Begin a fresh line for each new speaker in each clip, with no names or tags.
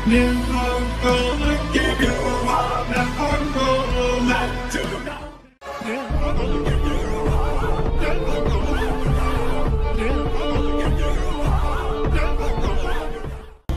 Never gonna give you up, never gonna let you down. Never gonna give you up, never gonna let you down. Never gonna give you up, never gonna let you down.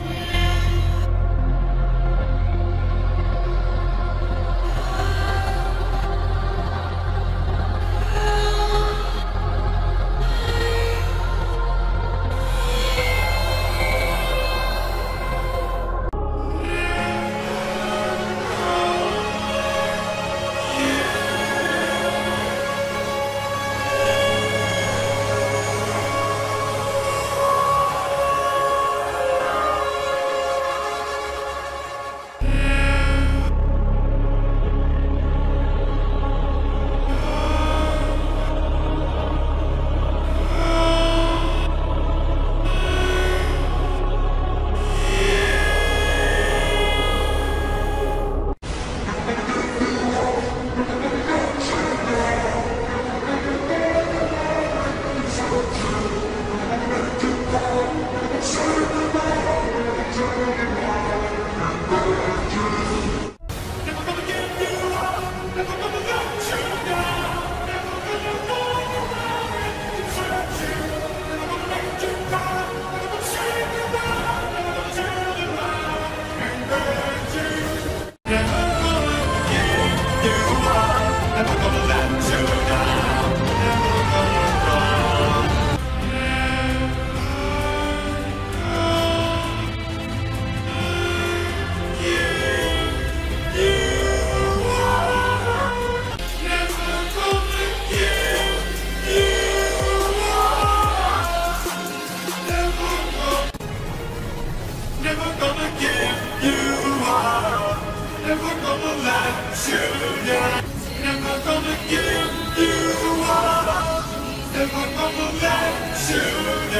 Never gonna give you up, never gonna let you down. Never gonna give you up, never gonna let you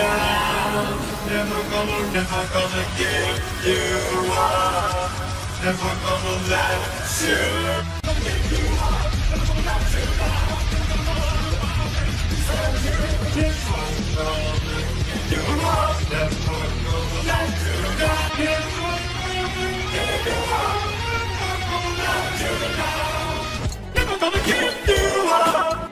down. Never gonna give you up, never gonna let you down. Give you up, never gonna let you down. Never gonna give you up, never gonna let you down. Never gonna give you up.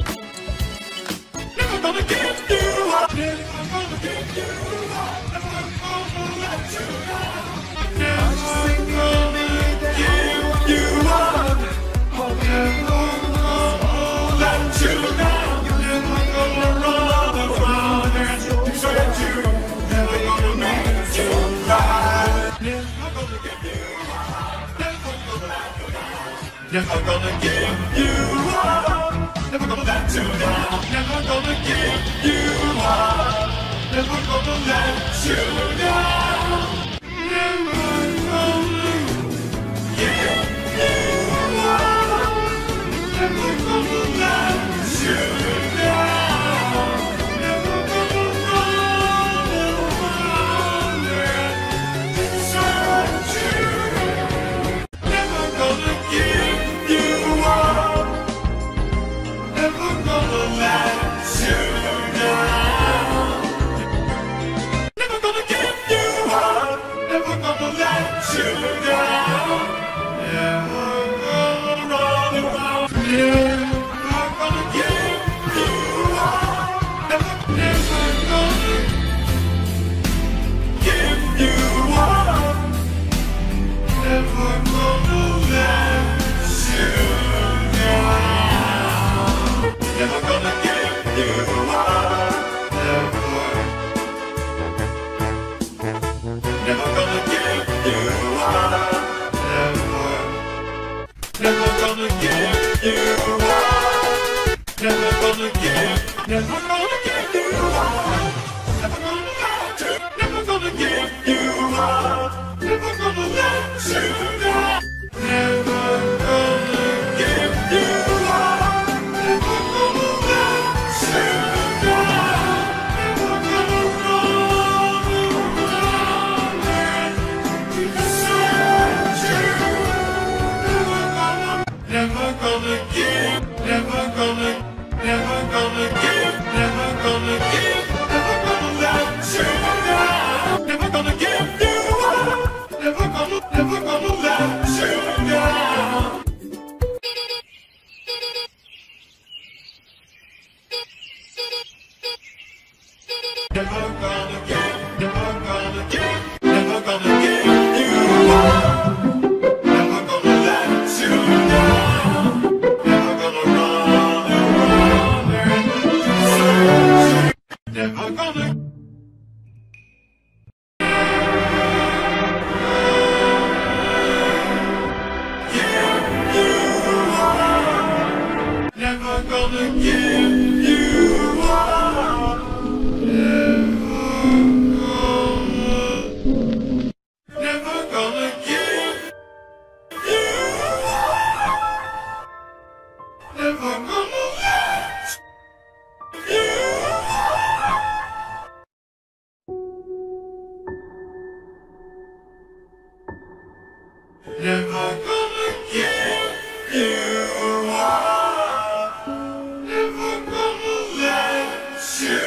Never gonna give you up. Never gonna give you up. Never gonna let you down. Never gonna give you up. Never gonna let you down. Never gonna run around and desert you. Never gonna make you cry. Never gonna give you up. Never gonna let you down. Never gonna give you up. Never gonna let you down. Never gonna give you up. Never gonna let you down. Never gonna give you up. Never gonna let you down. Never gonna run around and desert you. Never gonna give you up. Never gonna let you down. Never gonna give you up. Never gonna let you down. Never gonna run around. Never gonna give you up. Never gonna give you up. Never gonna let you down. Never gonna give you up. Never gonna give you up. Never gonna give you up. Never gonna give. Never gonna give you up. Never gonna let you. Never gonna give you up. Never gonna let you down. Never gonna give you up. Never gonna let you down. Never gonna run around and desert you. Never gonna give. Never gonna give. Never gonna never gonna give, never gonna give, never gonna give you up. Never gonna let you down. Never gonna run around and search. Never gonna give you up. Never gonna give you up. Never gonna give you up. Never gonna let you up. Never gonna give you up. Never gonna let you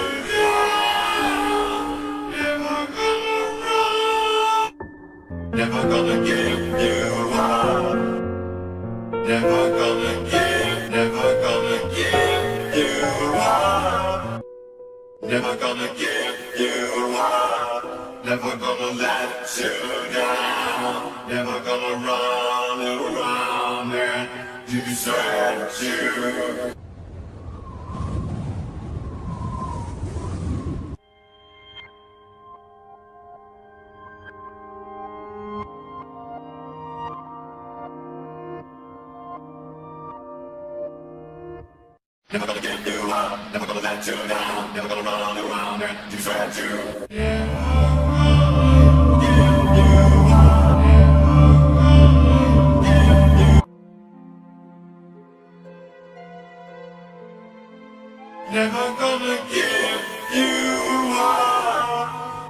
down. Never gonna run. Never gonna give you up. Never gonna give, never gonna give you up. Never gonna give you up. Never gonna let you down. Never gonna run around and desert you. Never gonna give you up, never gonna let you down, never gonna run around and desert you. Never gonna give you up, never gonna give you up.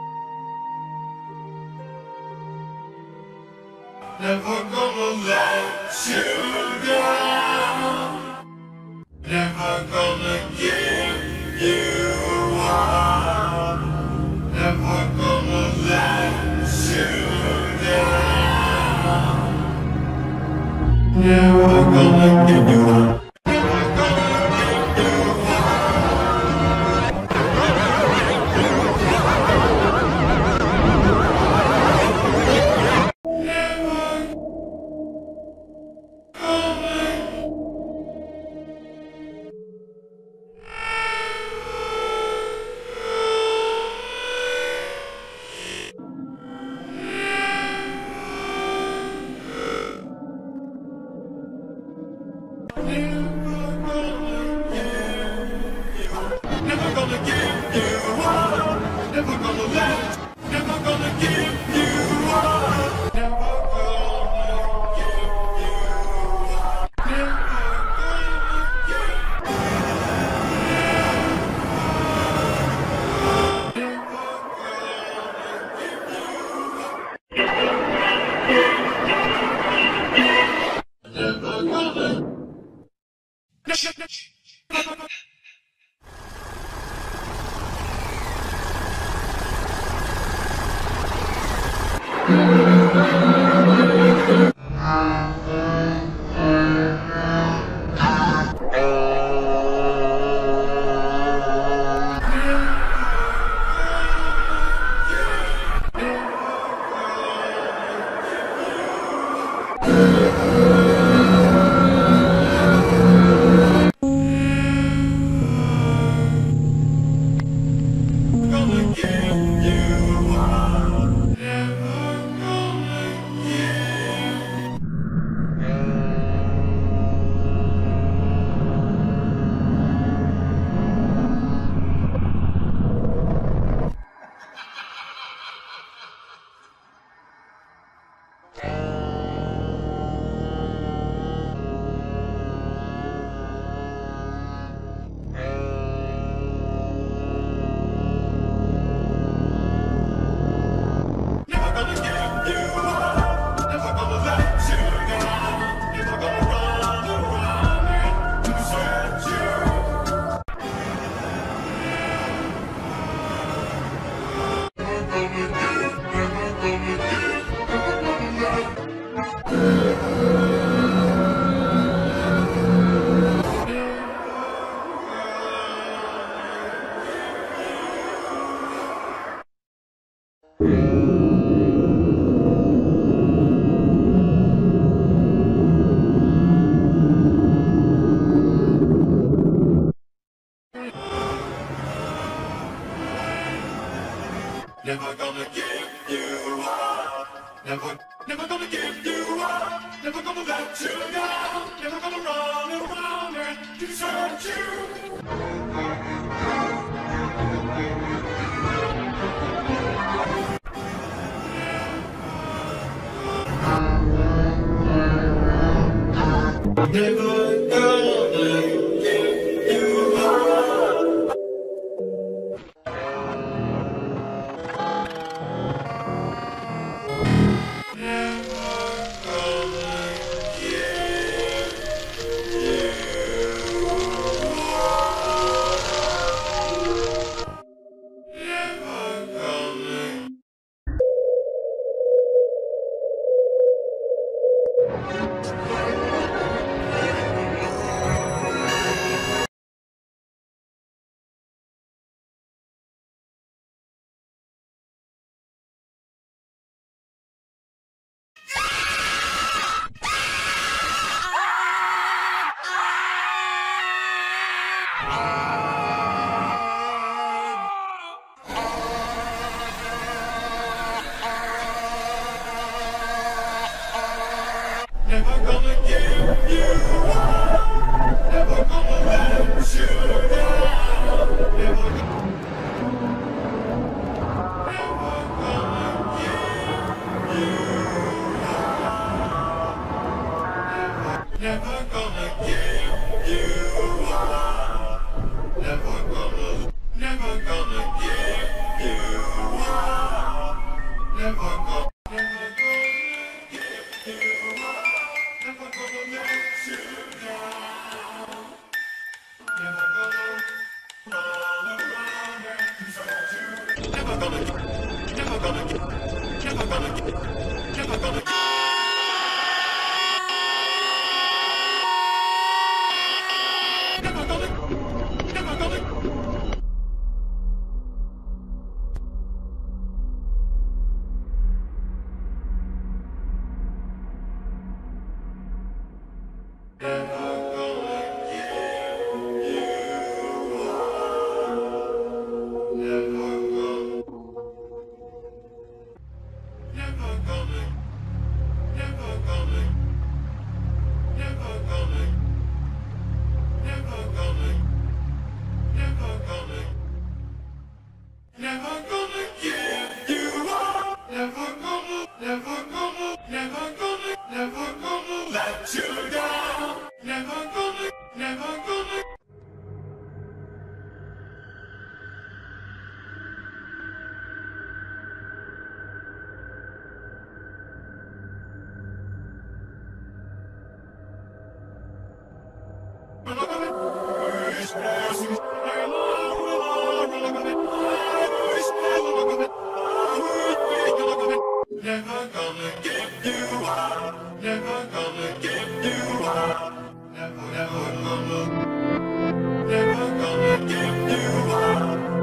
Never gonna let you down. Never gonna give you up. Never gonna let you down. Never gonna give you up. Never gonna give you Never gonna give you up. Never gonna let. Never gonna give you up. Never gonna give you up. Never gonna give you up. Never gonna give Never gonna give you up. Never gonna give you up. Never gonna let you down. Never gonna run around and desert you. Never gonna give you up. Never gonna give you up. Never gonna let you down. Never gonna give you up. Never gonna give you up. Never gonna give you up. Never gonna give you up. Never gonna let you down. Never gonna run around and desert you. Never gonna, never gonna, never gonna, never gonna. Never gonna, never gonna. Let you down. Never gonna, never gonna. Never gonna give you up. Never gonna give you up. Never gonna give you up.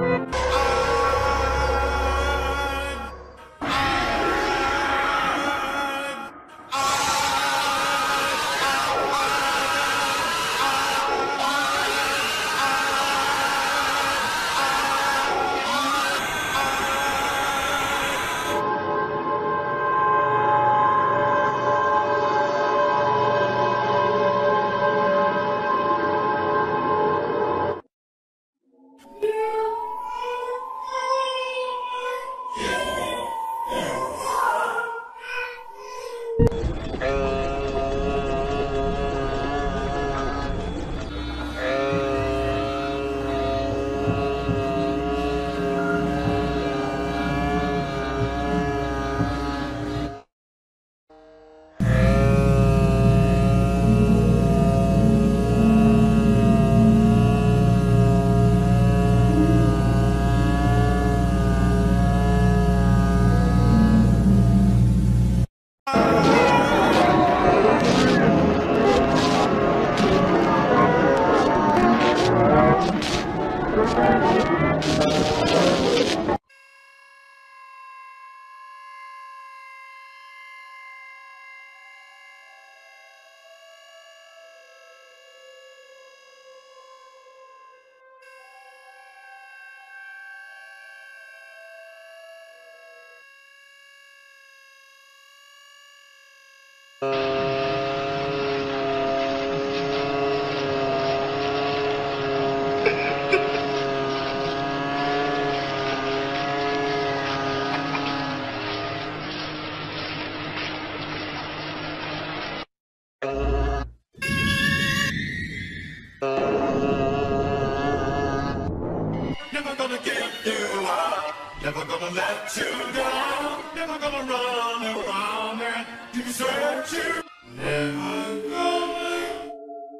Never gonna give you up, never gonna let you down, never gonna run around and desert you. Never going,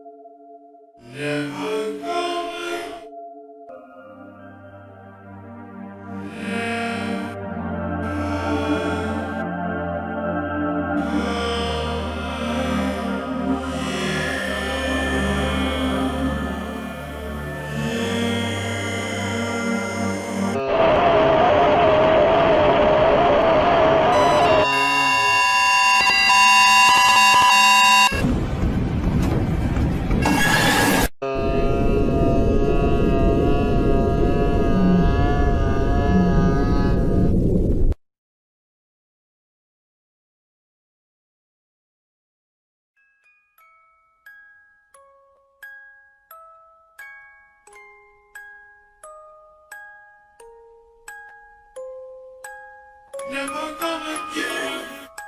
never going, never gonna give.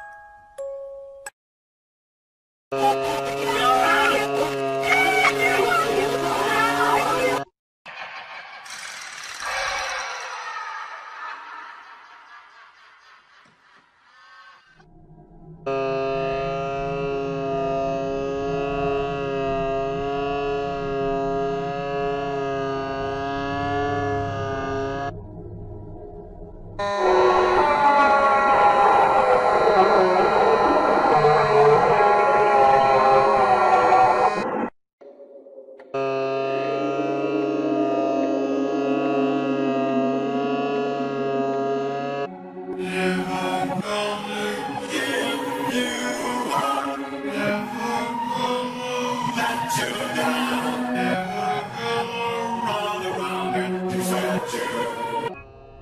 Never gonna give you up, never gonna let you down, never gonna run around and desert you.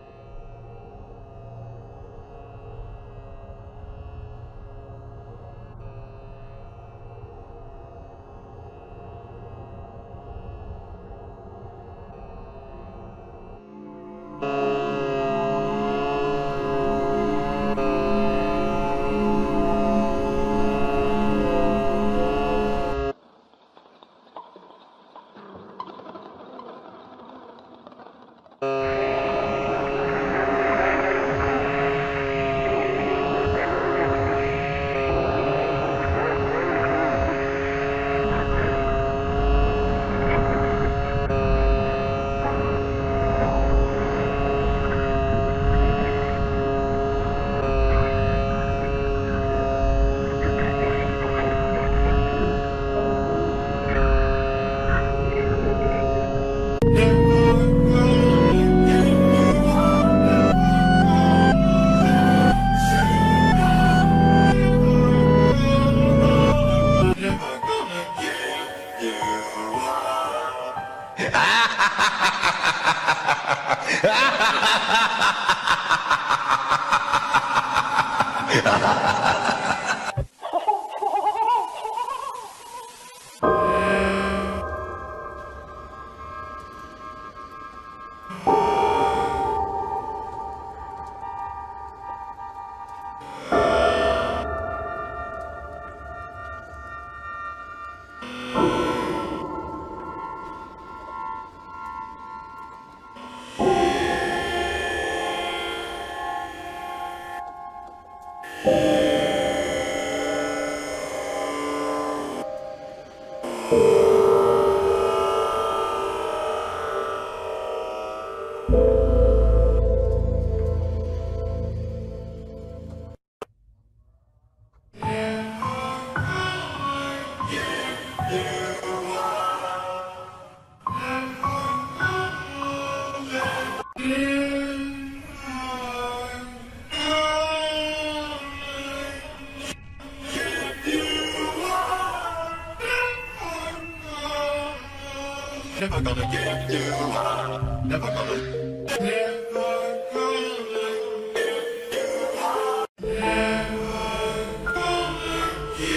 Never gonna give you up. Never gonna. Never gonna give you up. Never gonna give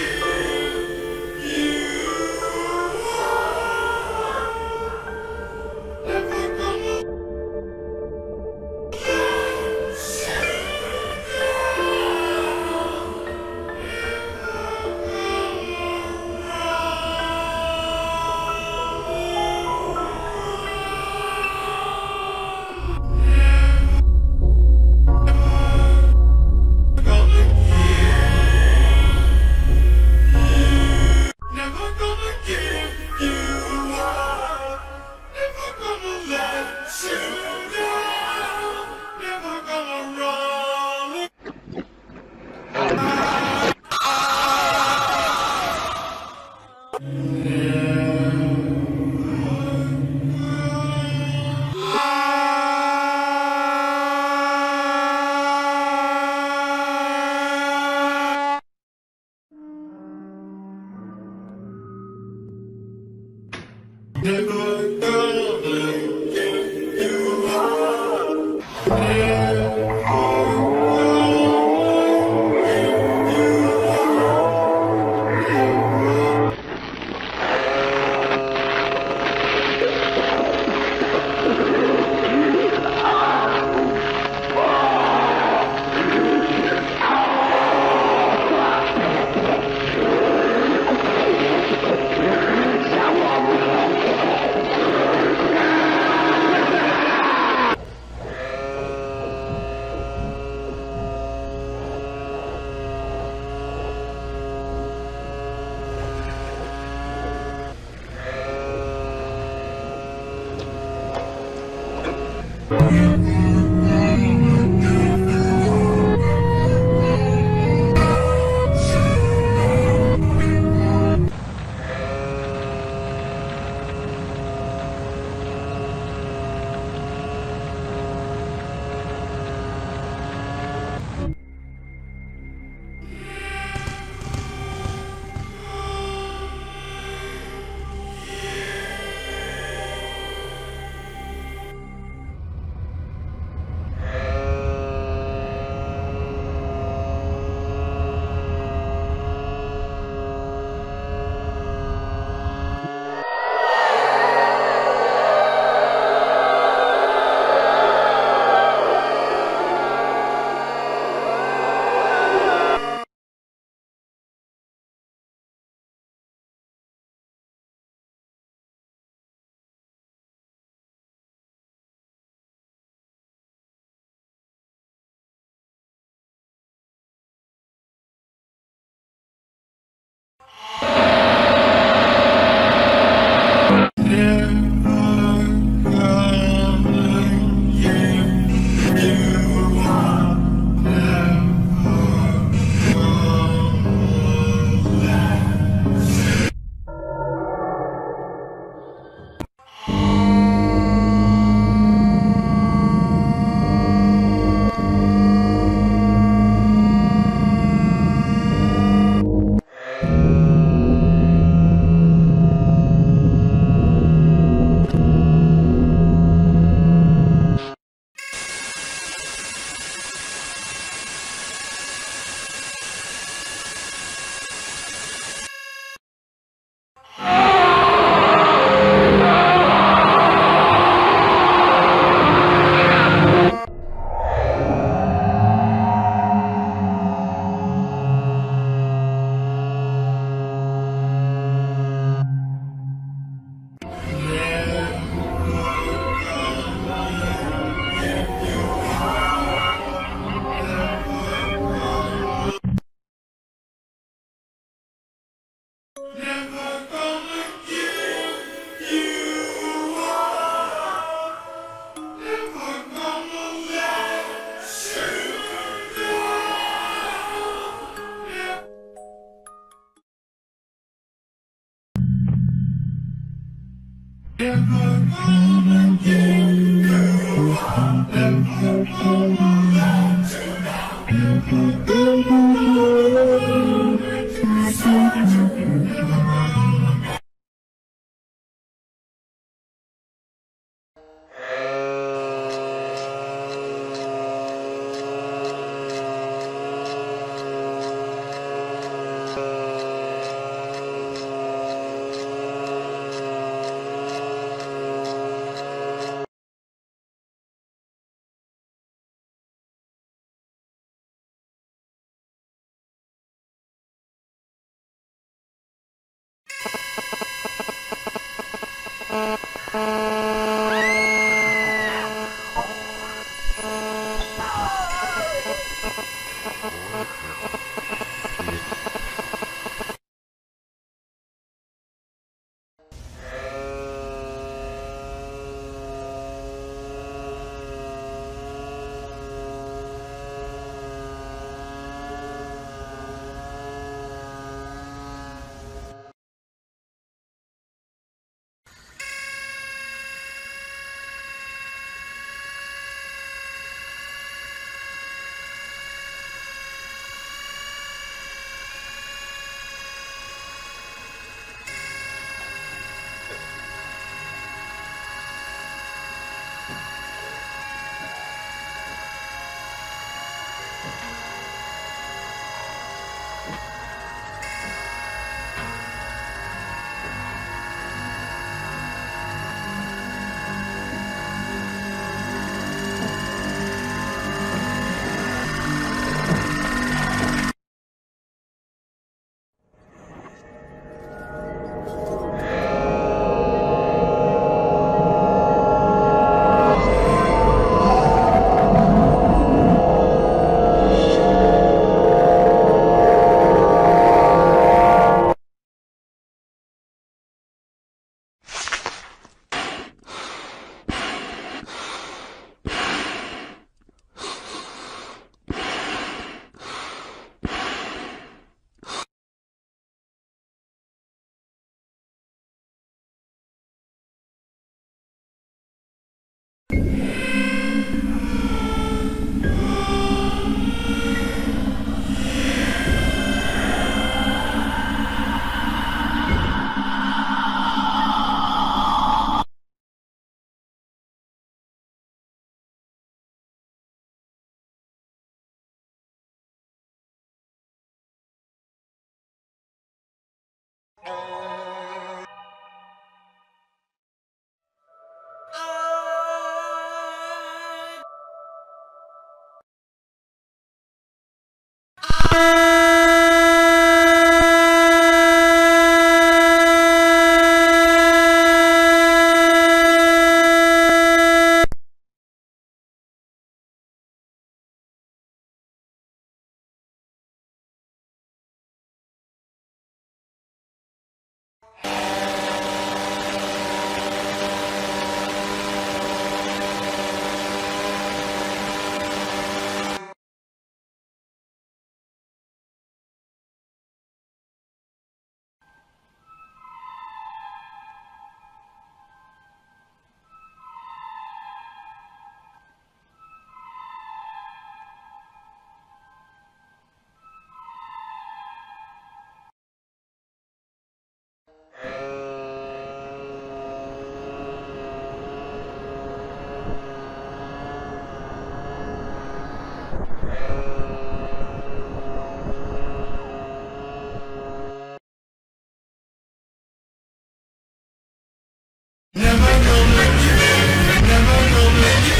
Never gonna give, never gonna give.